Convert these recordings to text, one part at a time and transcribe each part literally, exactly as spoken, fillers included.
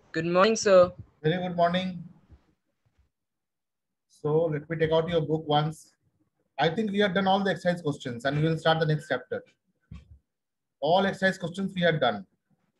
Good morning, sir. Very good morning. So let me take out your book once. I think we have done all the exercise questions and we will start the next chapter. All exercise questions we have done.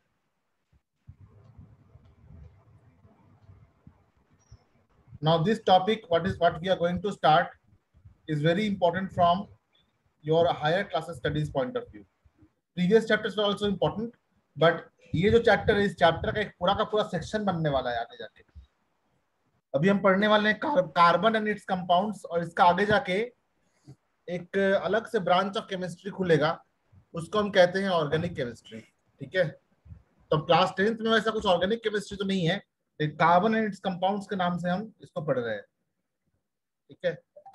Now this topic, what is what we are going to start, is very important from your higher classes studies point of view. Previous chapters were also important, but ये जो chapter है इस chapter का एक पूरा का पूरा section बनने वाला है आगे जाके. अभी हम पढ़ने वाले हैं कार्बन एंड इट्स कंपाउंड्स और इसका आगे जाके एक अलग से ब्रांच ऑफ केमिस्ट्री खुलेगा, उसको हम कहते हैं ऑर्गेनिक केमिस्ट्री. ठीक है, तो क्लास टेंथ में वैसा कुछ ऑर्गेनिक केमिस्ट्री तो नहीं है, कार्बन एंड इट्स कंपाउंड्स के नाम से हम इसको पढ़ रहे हैं. ठीक है,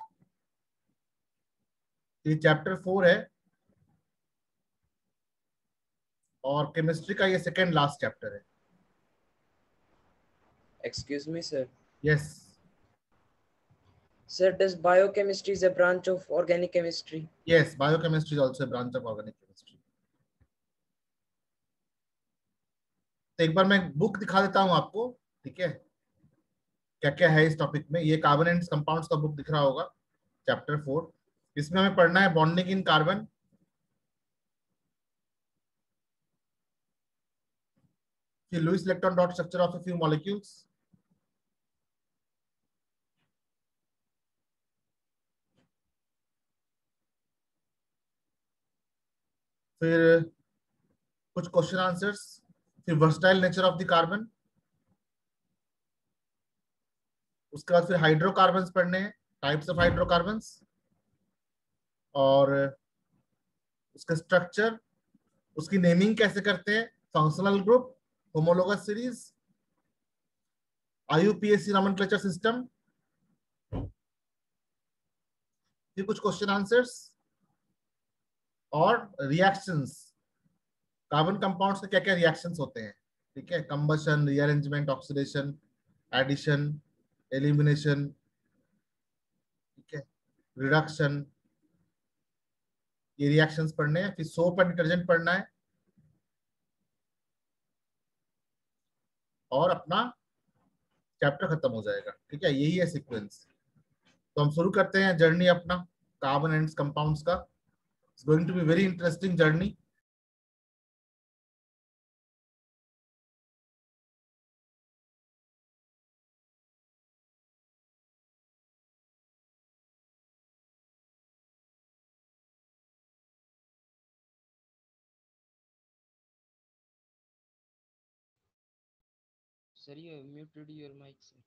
ये चैप्टर फोर है और केमिस्ट्री का ये सेकेंड लास्ट चैप्टर है. Excuse me, sir. Yes Sir, does biochemistry is a branch of organic chemistry? Yes, biochemistry is also a branch of organic chemistry. तो एक बार मैं बुक दिखा देता हूं आपको. ठीक है, क्या क्या है इस टॉपिक में. ये कार्बन एंड कंपाउंड्स का बुक दिख रहा होगा, चैप्टर फोर. इसमें हमें पढ़ना है बॉन्डिंग इन कार्बन, फिर Lewis electron dot structure of a few molecules, फिर कुछ क्वेश्चन आंसर्स, फिर versatile nature of the carbon. उसके बाद फिर हाइड्रोकार्बन्स पढ़ने हैं, टाइप्स ऑफ हाइड्रोकार्बन्स, और उसका स्ट्रक्चर, उसकी नेमिंग कैसे करते हैं, functional group, homologous series, IUPAC nomenclature system, फिर कुछ क्वेश्चन आंसर्स और रिएक्शंस. कार्बन कंपाउंड्स के क्या क्या रिएक्शंस होते हैं. ठीक है, combustion, rearrangement, oxidation, addition, elimination. ठीक है, रिडक्शन, ये रिएक्शंस पढ़ने हैं. फिर सोप एंड डिटर्जेंट पढ़ना है और अपना चैप्टर खत्म हो जाएगा. ठीक है, यही है सीक्वेंस. तो हम शुरू करते हैं जर्नी अपना कार्बन एंड कंपाउंड्स का. It's going to be very interesting journey. Sir, you have muted your mic, sir.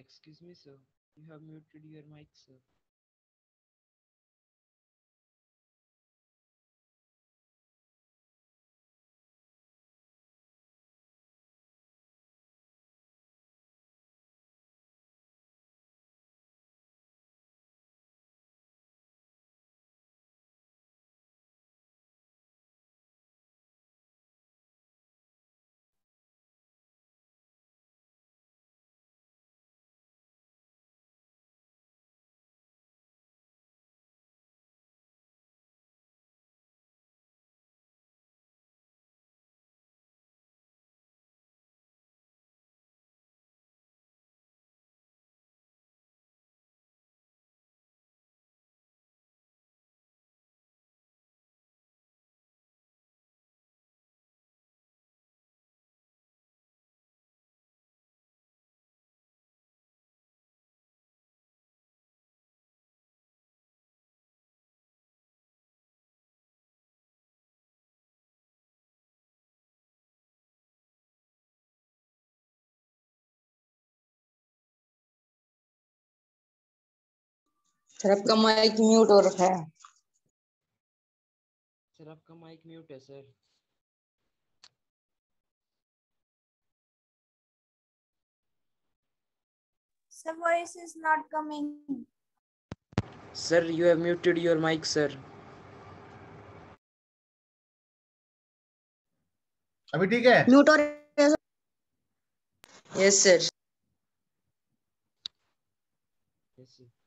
Excuse me, sir. You have muted your mic, sir. Sir आपका माइक म्यूट हो रखा है। सर आपका mic mute है sir. Sir, voice is not coming. Sir, you have muted your mic, sir. अभी ठीक है? Mute हो रहा है। Yes sir. Yes, sir.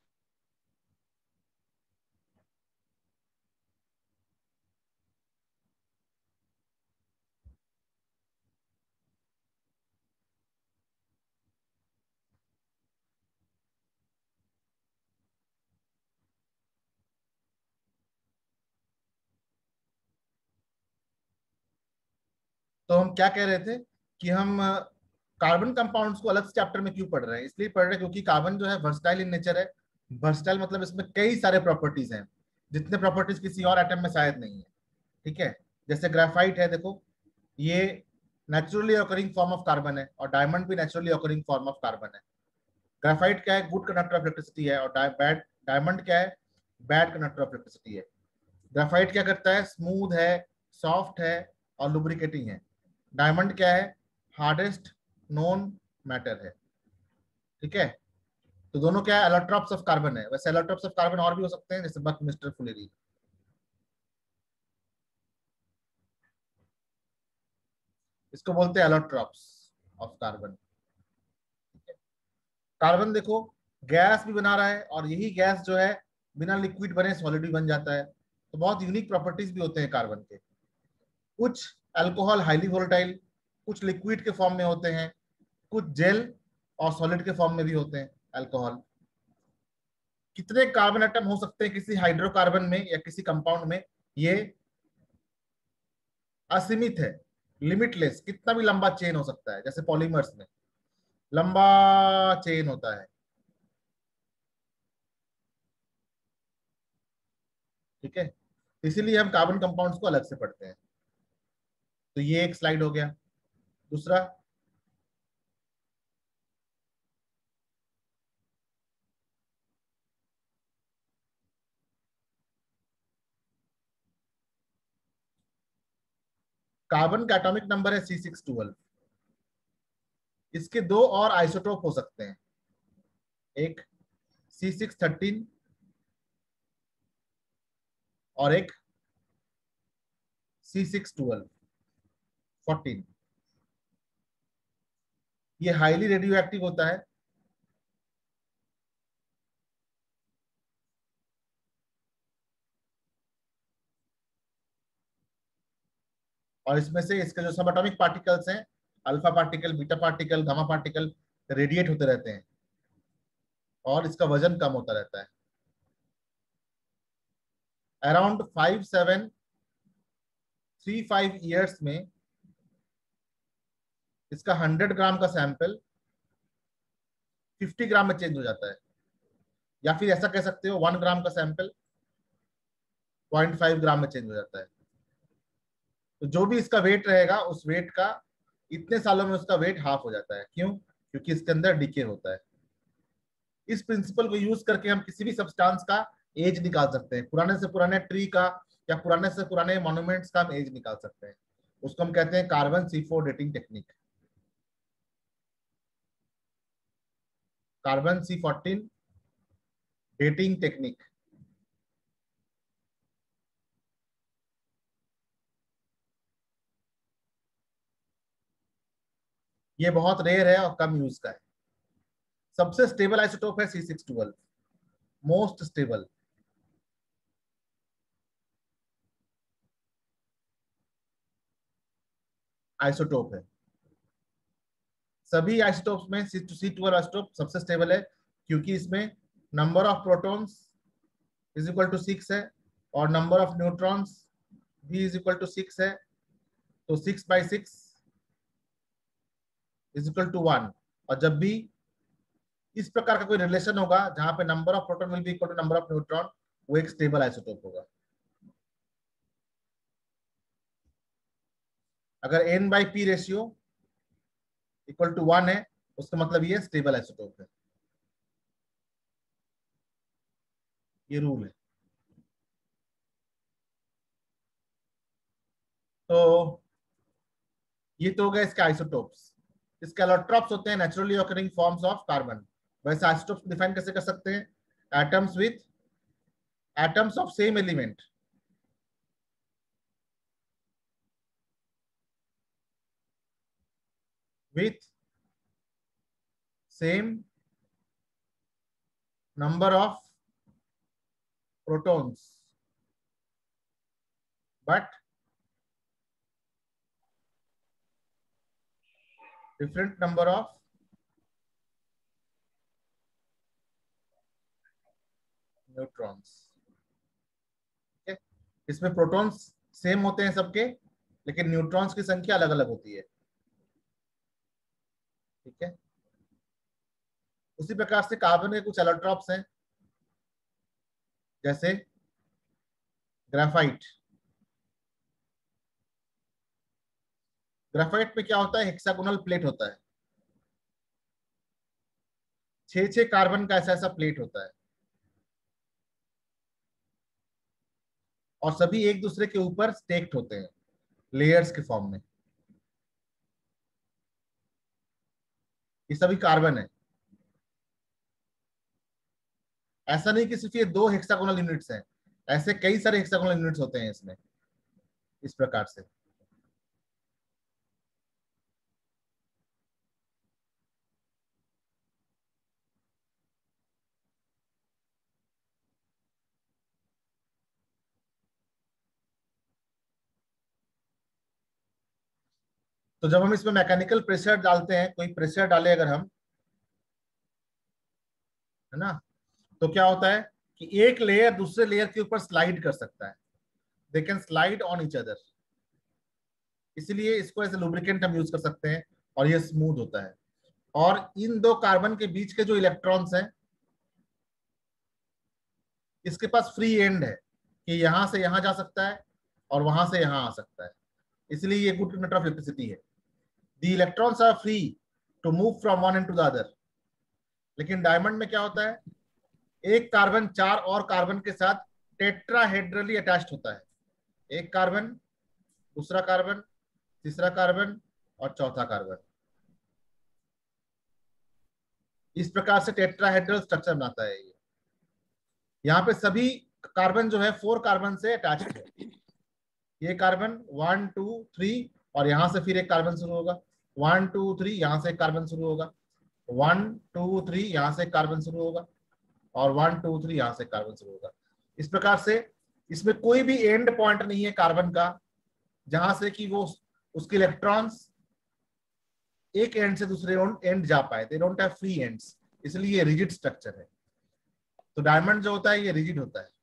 तो हम क्या कह रहे थे कि हम कार्बन कंपाउंड्स को अलग चैप्टर में क्यों पढ़ रहे हैं? इसलिए पढ़ रहे हैं क्योंकि कार्बन जो है वर्सटाइल इन नेचर है। वर्सटाइल मतलब इसमें कई सारे प्रॉपर्टीज हैं, जितने प्रॉपर्टीज किसी और एटम में शायद नहीं है। ठीक है, जैसे ग्रेफाइट है, देखो ये naturally occurring form of carbon है, और डायमंड भी naturally occurring form of carbon है। ग्रेफाइट क्या है? गुड कंडक्टर ऑफ इलेक्ट्रिसिटी है, और बैड डायमंड क्या है? बैड कंडक्टर ऑफ इलेक्ट्रिसिटी है। ग्रेफाइट क्या करता है? स्मूथ है, सॉफ्ट है और लुब्रिकेटिंग है। डायमंड क्या है? हार्डेस्ट नोन मैटर है। ठीक है, तो दोनों क्या है? एलोट्रॉप्स ऑफ कार्बन है। वैसे एलोट्रॉप्स ऑफ कार्बन और भी हो सकते हैं, जैसे बक मिस्टर फुलेरी। इसको बोलते हैं एलोट्रॉप्स ऑफ कार्बन। कार्बन देखो गैस भी बना रहा है, और यही गैस जो है बिना लिक्विड बने सॉलिड भी बन जाता है। तो बहुत यूनिक प्रॉपर्टीज भी होते हैं कार्बन के। कुछ अल्कोहल हाईली वोलेटाइल, कुछ लिक्विड के फॉर्म में होते हैं, कुछ जेल और सॉलिड के फॉर्म में भी होते हैं अल्कोहल। कितने कार्बन एटम हो सकते हैं किसी हाइड्रोकार्बन में या किसी कंपाउंड में? ये असीमित है, लिमिटलेस। कितना भी लंबा चेन हो सकता है, जैसे पॉलीमर्स में लंबा चेन होता है। ठीक है, इसीलिए हम कार्बन कंपाउंड्स को अलग से पढ़ते हैं। तो ये एक स्लाइड हो गया। दूसरा, कार्बन का एटॉमिक नंबर है सी सिक्स ट्वेल्व। इसके दो और आइसोटोप हो सकते हैं, एक सी सिक्स थर्टीन और एक सी सिक्स ट्वेल्व फोर्टीन। ये हाईली रेडियो एक्टिव होता है। और इसमें से इसके जो सब एटॉमिक पार्टिकल्स हैं, alpha particle, beta particle, gamma particle, radiate होते रहते हैं, और इसका वजन कम होता रहता है। Around five seven three five years में इसका हंड्रेड ग्राम का सैंपल फिफ्टी ग्राम में चेंज हो जाता है, या फिर ऐसा कह सकते हो वन ग्राम का सैंपल पॉइंट फाइव ग्राम में चेंज हो जाता है। तो जो भी इसका वेट रहेगा, उस वेट का इतने सालों में उसका वेट हाफ हो जाता है। क्यों? क्योंकि इसके अंदर डीके होता है। इस प्रिंसिपल को यूज करके हम किसी भी सब्सटेंस का एज निकाल सकते हैं। पुराने से पुराने ट्री का या पुराने से पुराने मॉन्यूमेंट्स का हम एज निकाल सकते हैं। उसको हम कहते हैं carbon C four dating technique, carbon C fourteen dating technique. ये बहुत रेयर है और कम यूज का है। सबसे स्टेबल आइसोटोप है C six twelve, most stable. Isotope है। सभी आइसोटोप्स में सी ट्वेल्व आइसोटोप सबसे स्टेबल है, क्योंकि इसमें number of protons is equal to six है और नंबर ऑफ न्यूट्रॉन्स भी इज इक्वल टू सिक्स है। तो six by six is equal to one. और जब भी इस प्रकार का कोई रिलेशन होगा जहां पे number of proton will be equal to number of neutron, वो एक स्टेबल आइसोटोप होगा। अगर N by P ratio equal to one है, उसका मतलब ये स्टेबल आइसोटोप है। ये रूल है। तो ये तो हो गया इसके आइसोटोप्स। इसके एलोट्रॉप्स होते हैं naturally occurring forms of carbon. वैसे आइसोटोप्स डिफाइन कैसे कर सकते हैं? Atoms with atoms of same element with same number of protons but different number of neutrons। ठीक है, इसमें प्रोटॉन्स सेम होते हैं सबके, लेकिन न्यूट्रॉन्स की संख्या अलग अलग होती है। ठीक है, उसी प्रकार से कार्बन के कुछ एलोट्रॉप्स हैं, जैसे ग्राफाइट। ग्राफाइट में क्या होता है? हेक्सागोनल प्लेट होता है। छह छह कार्बन का ऐसा ऐसा प्लेट होता है और सभी एक दूसरे के ऊपर स्टेक्ड होते हैं लेयर्स के फॉर्म में। ये सभी कार्बन है। ऐसा नहीं कि सिर्फ ये दो हेक्सागोनल यूनिट्स हैं, ऐसे कई सारे हेक्सागोनल यूनिट्स होते हैं इसमें, इस प्रकार से। तो जब हम इसमें मैकेनिकल प्रेशर डालते हैं, कोई प्रेशर डाले अगर हम, है ना, तो क्या होता है कि एक लेयर दूसरे लेयर के ऊपर स्लाइड कर सकता है। They can slide on each other, इसलिए इसको एज ए लुब्रिकेंट हम यूज कर सकते हैं और ये स्मूथ होता है। और इन दो कार्बन के बीच के जो इलेक्ट्रॉन्स हैं, इसके पास फ्री एंड है कि यहां से यहां जा सकता है और वहां से यहां आ सकता है, इसलिए ये गुड कंडक्टर ऑफ इलेक्ट्रिसिटी है। The electrons are free to move from one end to the other. लेकिन डायमंड में क्या होता है? एक कार्बन चार और कार्बन के साथ टेट्राहेड्रली अटैच्ड होता है। एक कार्बन, दूसरा कार्बन, तीसरा कार्बन और चौथा कार्बन। इस प्रकार से टेट्राहेड्रल स्ट्रक्चर बनाता है ये। यहाँ पे सभी कार्बन जो है फोर कार्बन से अटैच्ड है। ये कार्बन वन टू थ्री और यहां से फिर एक कार्बन शुरू होगा, वन टू थ्री, यहां से एक कार्बन शुरू होगा, वन टू थ्री, यहां से एक कार्बन शुरू होगा और वन टू थ्री, यहां से कार्बन शुरू होगा। इस प्रकार से इसमें कोई भी एंड पॉइंट नहीं है कार्बन का जहां से कि वो उसके इलेक्ट्रॉन्स एक एंड से दूसरे एंड जा पाए। They don't have free ends, इसलिए ये रिजिड स्ट्रक्चर है। तो डायमंड जो होता है ये रिजिड होता है।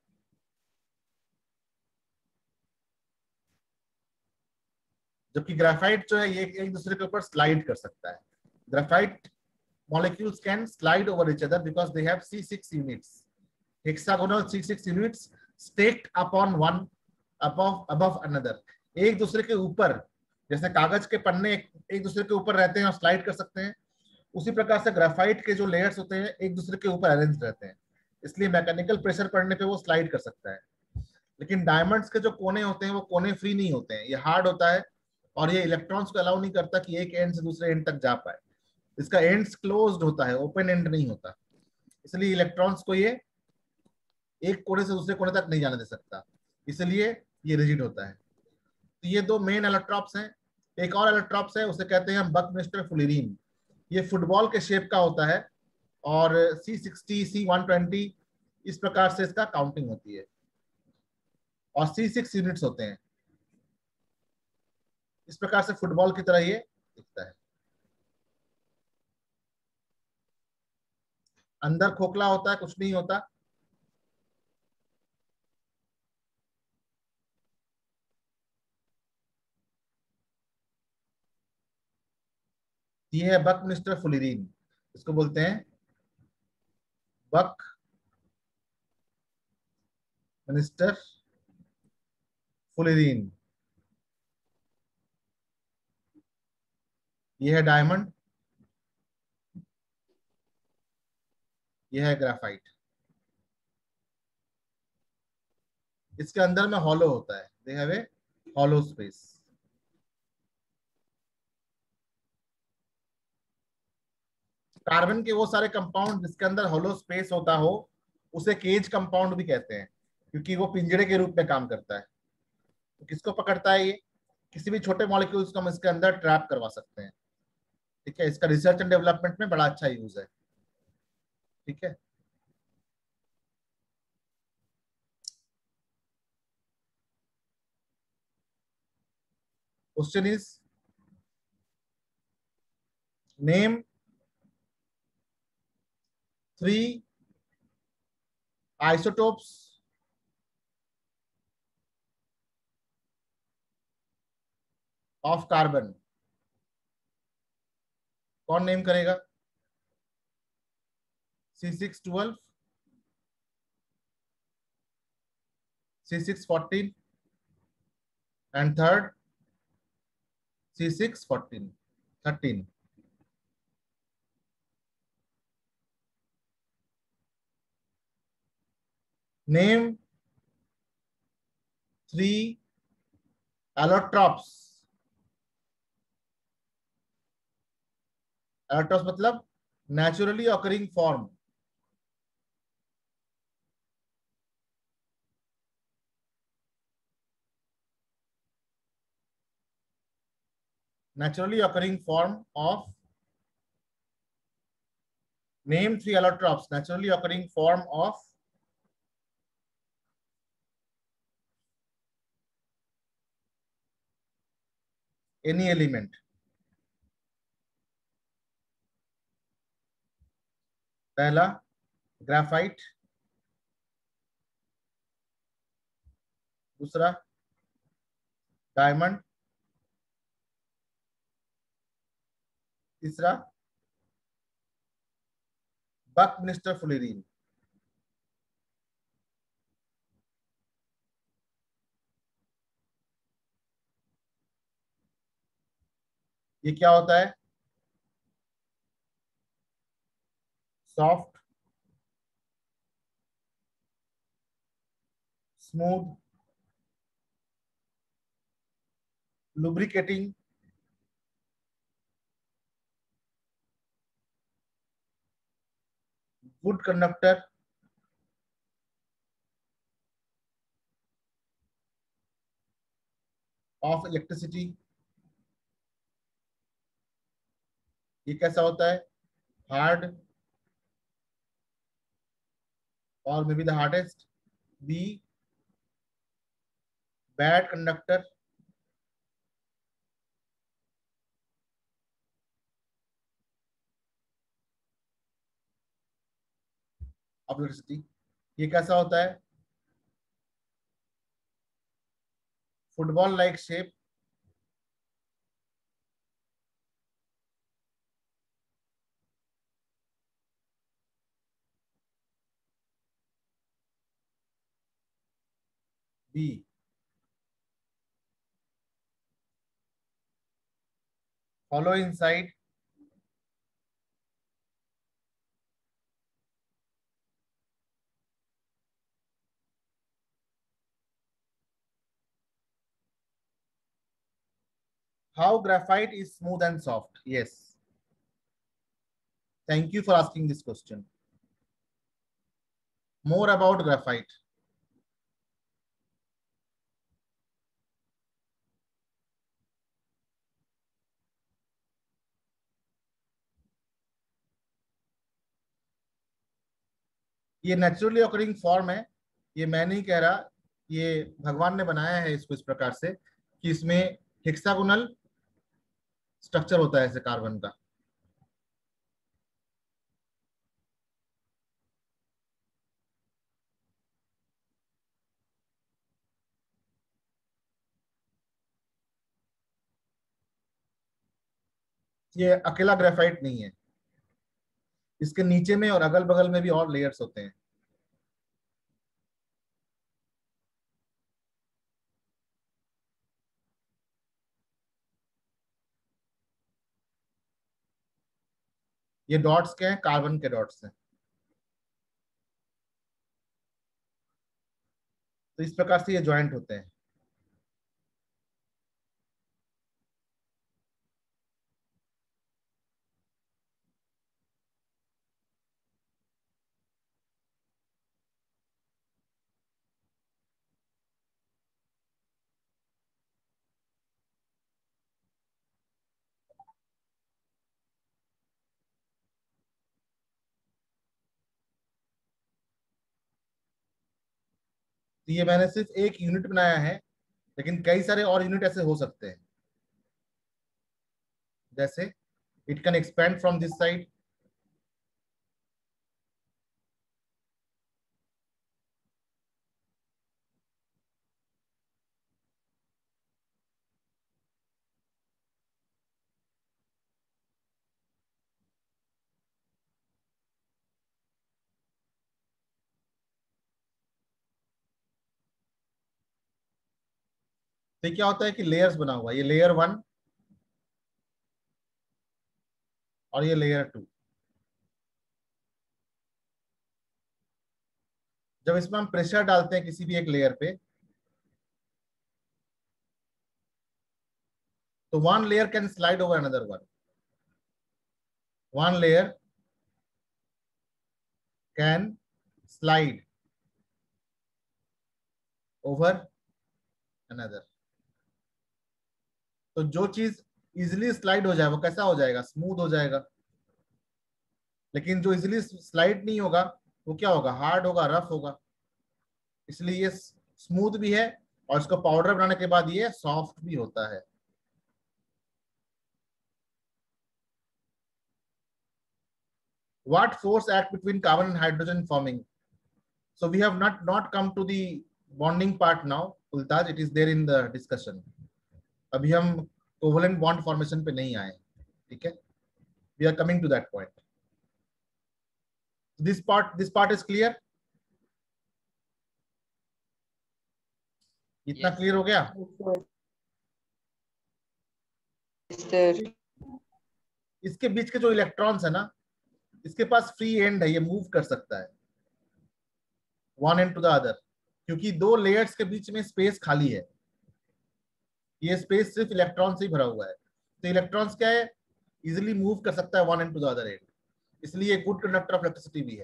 जबकि ग्राफाइट जो है ये एक दूसरे के ऊपर स्लाइड कर सकता है। Graphite molecules can slide over each other because they have C six units, hexagonal C six units stacked upon one above above another। एक दूसरे के ऊपर, जैसे कागज के पन्ने एक दूसरे के ऊपर रहते हैं और स्लाइड कर सकते हैं, उसी प्रकार से ग्राफाइट के जो लेयर्स होते हैं एक दूसरे के ऊपर अरेंज रहते हैं, इसलिए मैकेनिकल प्रेशर पड़ने पे वो स्लाइड कर सकता है। लेकिन डायमंड्स के जो कोने होते हैं वो कोने फ्री नहीं होते हैं, ये हार्ड होता है और ये इलेक्ट्रॉन्स को अलाउ नहीं करता कि एक एंड से दूसरे एंड तक जा पाए। इसका एंड्स क्लोज्ड होता है, ओपन एंड नहीं होता, इसलिए इलेक्ट्रॉन्स को ये एक कोने से दूसरे कोने तक नहीं जाने दे सकता, इसलिए ये रिजिड होता है। तो ये दो मेन एलोट्रॉप्स हैं। एक और एलोट्रॉप्स है, उसे कहते हैं हम बकमिस्टर फुलिरीन। ये फुटबॉल के शेप का होता है और C sixty C one twenty इस प्रकार से इसका काउंटिंग होती है और सी सिक्स यूनिट्स होते हैं। इस प्रकार से फुटबॉल की तरह ये दिखता है। अंदर खोखला होता है, कुछ नहीं होता। ये है बकमिस्टर फुलिरीन, इसको बोलते हैं बक मिस्टर फुलिरीन। ये है डायमंड, ये है ग्राफाइट। इसके अंदर में हॉलो होता है, they have a hollow space. Carbon के वो सारे कंपाउंड जिसके अंदर हॉलो स्पेस होता हो उसे केज कंपाउंड भी कहते हैं, क्योंकि वो पिंजरे के रूप में काम करता है। तो किसको पकड़ता है ये? किसी भी छोटे मॉलिक्यूल्स को हम इसके अंदर ट्रैप करवा सकते हैं। ठीक है, इसका रिसर्च एंड डेवलपमेंट में बड़ा अच्छा यूज है। ठीक है, question is name three isotopes of carbon. कौन नेम करेगा? C six twelve, C six fourteen and third C six fourteen thirteen. Name three allotropes. Allotropes मतलब naturally occurring form. naturally occurring form of name three allotropes naturally occurring form of any element। पहला graphite, दूसरा diamond, तीसरा Buckminster fullerene. ये क्या होता है? Soft, smooth, lubricating, good conductor, of electricity। ये कैसा होता है? हार्ड और may be the hardest. Be bad conductor, of electricity. ये कैसा होता है? Football like shape. Be hollow inside, how graphite is smooth and soft? Yes. Thank you for asking this question. More about graphite. ये naturally occurring form है, ये मैं नहीं कह रहा, ये भगवान ने बनाया है इसको इस प्रकार से कि इसमें हेक्सागोनल स्ट्रक्चर होता है ऐसे कार्बन का। ये अकेला ग्रेफाइट नहीं है, इसके नीचे में और अगल बगल में भी और लेयर्स होते हैं। ये डॉट्स क्या हैं? कार्बन के डॉट्स हैं। तो इस प्रकार से ये ज्वाइंट होते हैं। तो ये मैंने सिर्फ एक यूनिट बनाया है, लेकिन कई सारे और यूनिट ऐसे हो सकते हैं। जैसे it can expand from this side, तो क्या होता है कि लेयर्स बना हुआ है, ये लेयर वन और ये लेयर टू। जब इसमें हम प्रेशर डालते हैं किसी भी एक लेयर पे, तो one layer can slide over another one, one layer can slide over another. तो जो चीज इजिली स्लाइड हो जाए वो कैसा हो जाएगा? स्मूथ हो जाएगा। लेकिन जो इजिली स्लाइड नहीं होगा वो क्या होगा? हार्ड होगा, रफ होगा। इसलिए ये स्मूथ भी है और इसको पाउडर बनाने के बाद ये सॉफ्ट भी होता है। What force act between carbon and hydrogen forming? So we have not not come to the bonding part now, Ultaj. It is there in the discussion. अभी हम covalent bond formation पे नहीं आए, ठीक है? We are coming to that point. This part, this part is clear. इतना clear हो गया? इसके बीच के जो इलेक्ट्रॉन्स है ना, इसके पास फ्री एंड है, ये मूव कर सकता है one end to the other, क्योंकि दो लेयर्स के बीच में स्पेस खाली है। ये स्पेस सिर्फ इलेक्ट्रॉन से ही भरा हुआ है। तो इलेक्ट्रॉन्स क्या है? इजिली मूव कर सकता है one end to the other end, इसलिए गुड कंडक्टर ऑफ इलेक्ट्रिसिटी भी है।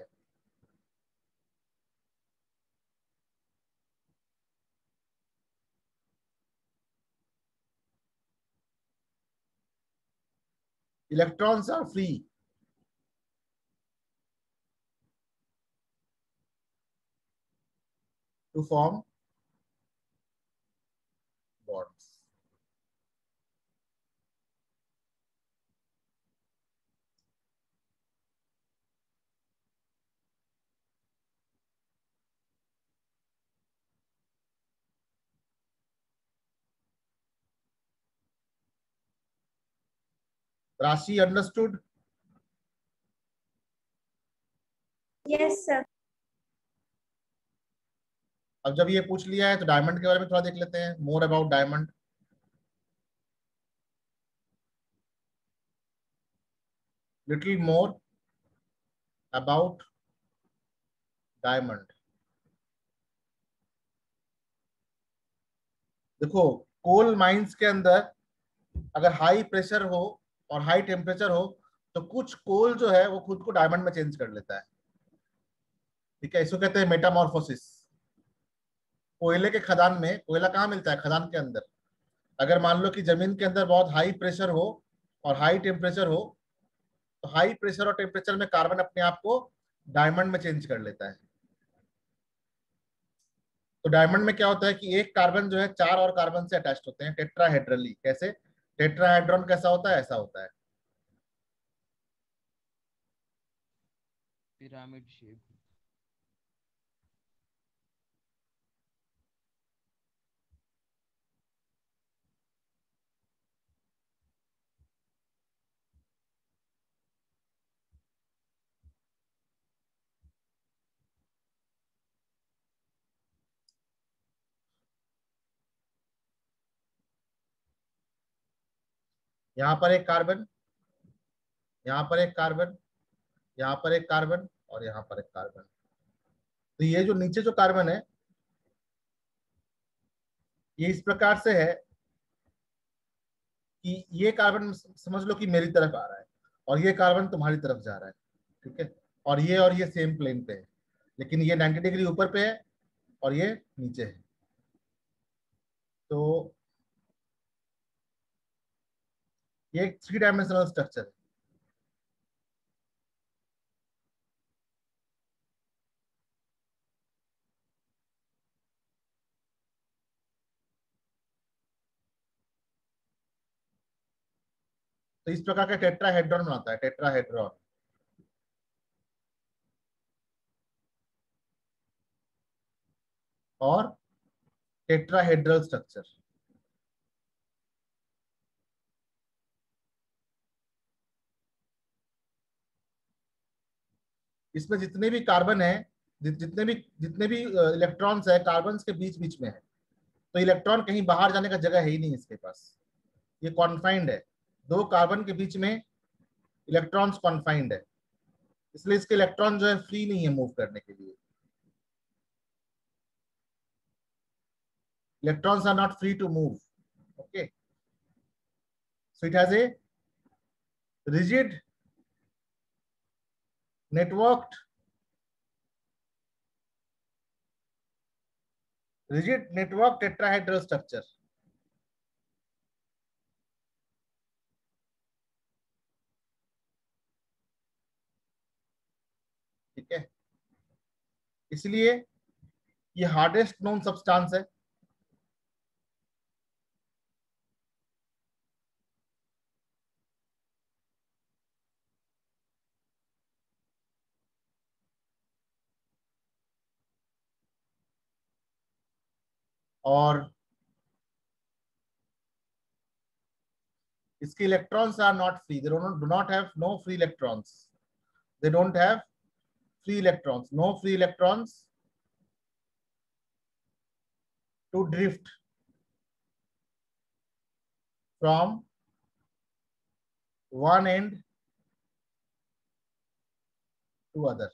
Electrons are free to form bonds. Rashi, understood? Yes, sir. अब जब ये पूछ लिया है तो डायमंड के बारे में थोड़ा देख लेते हैं। More about diamond. Little more about diamond. देखो, कोल माइंस के अंदर अगर हाई प्रेशर हो और हाई टेम्परेचर हो तो कुछ कोल जो है वो खुद को डायमंड में चेंज कर लेता है। ठीक है, इसको कहते हैं मेटामॉर्फोसिस। कोयले के खदान में, कोयला कहाँ मिलता है? खदान के अंदर। अगर मान लो कि जमीन के अंदर बहुत हाई प्रेशर हो और हाई टेम्परेचर हो, तो हाई प्रेशर और टेम्परेचर में कार्बन अपने आप को डायमंड में चेंज कर लेता है। तो डायमंड में क्या होता है कि एक कार्बन जो है चार और कार्बन से अटैच होते हैं टेट्राहेड्रली। कैसे? टेट्राहेड्रॉन कैसा होता है? ऐसा होता है। Pyramid shape. यहाँ पर एक कार्बन, यहाँ पर एक कार्बन, यहाँ पर एक कार्बन और यहाँ पर एक कार्बन। तो ये जो नीचे जो कार्बन है ये इस प्रकार से है कि ये कार्बन समझ लो कि मेरी तरफ आ रहा है और ये कार्बन तुम्हारी तरफ जा रहा है। ठीक है, और ये और ये सेम प्लेन पे है, लेकिन ये नाइंटी डिग्री ऊपर पे है और ये नीचे है। तो ये एक थ्री डायमेंशनल स्ट्रक्चर है। तो इस प्रकार का टेट्राहेड्रॉन बनाता है, टेट्राहेड्रॉन। और टेट्राहेड्रल स्ट्रक्चर, इसमें जितने भी कार्बन है, जि, जितने भी जितने भी इलेक्ट्रॉन्स है कार्बन के बीच बीच में है। तो इलेक्ट्रॉन कहीं बाहर जाने का जगह है ही नहीं इसके पास, ये कॉन्फाइंड है। दो कार्बन के बीच में इलेक्ट्रॉन्स कॉन्फाइंड है, इसलिए इसके इलेक्ट्रॉन जो है फ्री नहीं है मूव करने के लिए। Electrons are not free to move. Okay, so it has a rigid networked rigid network tetrahedral structure। ठीक है, इसलिए ये हार्डेस्ट नोन सब्सटेंस है। और इसके electrons are not free, they do not have no free electrons, they don't have free electrons, no free electrons to drift from one end to other.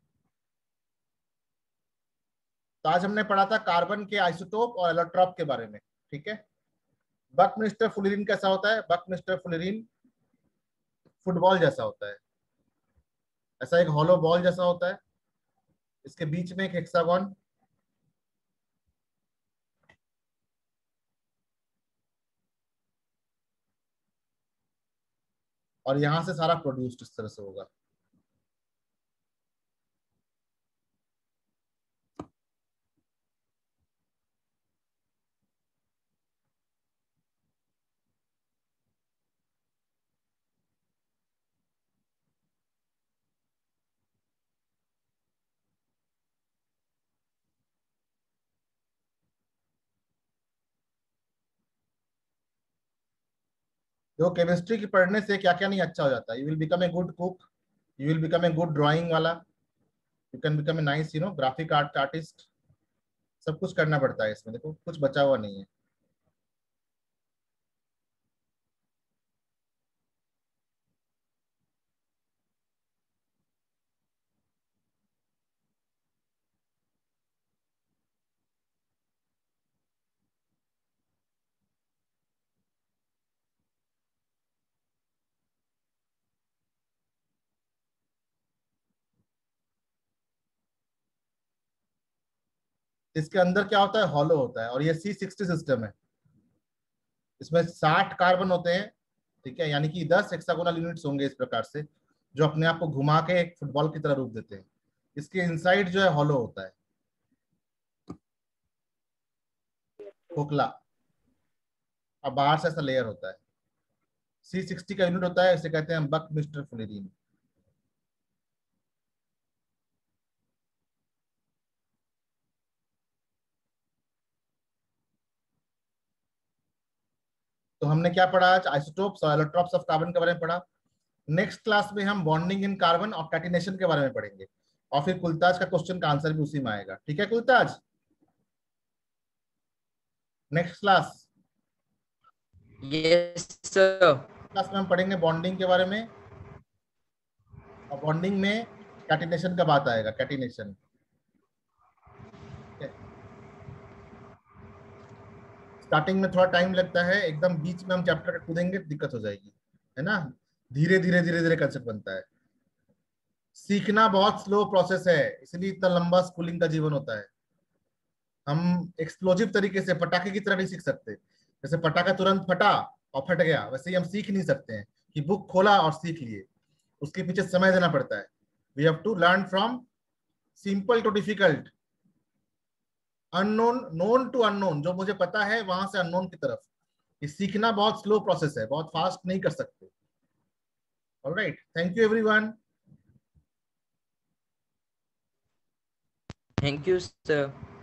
तो आज हमने पढ़ा था कार्बन के आइसोटोप और एलोट्रॉप के बारे में। ठीक है, बकमिस्टर फुलरिन कैसा होता है? बकमिस्टर फुलरिन फुटबॉल जैसा होता है, ऐसा एक हॉलो बॉल जैसा होता है, इसके बीच में एक हेक्सागन, और यहां से सारा प्रोड्यूस्ड इस तरह से होगा। देखो केमिस्ट्री की पढ़ने से क्या क्या नहीं अच्छा हो जाता है। You will become a good cook, you will become a good drawing वाला, you can become a nice you know graphic art artist. सब कुछ करना पड़ता है इसमें, देखो कुछ बचा हुआ नहीं है। इसके अंदर क्या होता है, हॉलो होता है, और ये सी सिक्सटी सिस्टम है। इसमें साठ कार्बन होते हैं, ठीक है, यानी कि दस हेक्सागोनल यूनिट्स होंगे इस प्रकार से, जो अपने आप को घुमा के एक फुटबॉल की तरह रूप देते हैं। इसके इनसाइड जो है हॉलो होता है, खोखला, और बाहर से ऐसा लेयर होता है। सी सिक्सटी का यूनिट होता है, इसे कहते हैं बक मिस्टर फुलेरीन। तो हमने क्या पढ़ा आज, आइसोटोप्स और एलोट्रॉप्स ऑफ कार्बन के बारे में पढ़ा। नेक्स्ट क्लास में हम बॉन्डिंग इन कार्बन और कैटिनेशन के बारे में पढ़ेंगे, और फिर कुलताज का क्वेश्चन का आंसर भी उसी में आएगा। ठीक है Kultaj, next class yes sir. Class में हम पढ़ेंगे बॉन्डिंग के बारे में, और बॉन्डिंग में कैटिनेशन का बात आएगा, कैटिनेशन। स्टार्टिंग में थोड़ा टाइम लगता है, एकदम बीच में हम चैप्टर कूदेंगे दिक्कत हो जाएगी, है ना। धीरे धीरे धीरे धीरे कंसेप्ट बनता है। सीखना बहुत स्लो प्रोसेस है, इसलिए इतना लंबा स्कूलिंग का जीवन होता है। हम एक्सप्लोजिव तरीके से पटाखे की तरह नहीं सीख सकते। जैसे पटाखा तुरंत फटा और फट गया, वैसे ही हम सीख नहीं सकते हैं कि बुक खोला और सीख लिए। उसके पीछे समय देना पड़ता है। We have to learn from simple to difficult, unknown known to unknown, जो मुझे पता है वहां से अननोन की तरफ। ये सीखना बहुत स्लो प्रोसेस है, बहुत फास्ट नहीं कर सकते। Alright, thank you everyone. Thank you sir.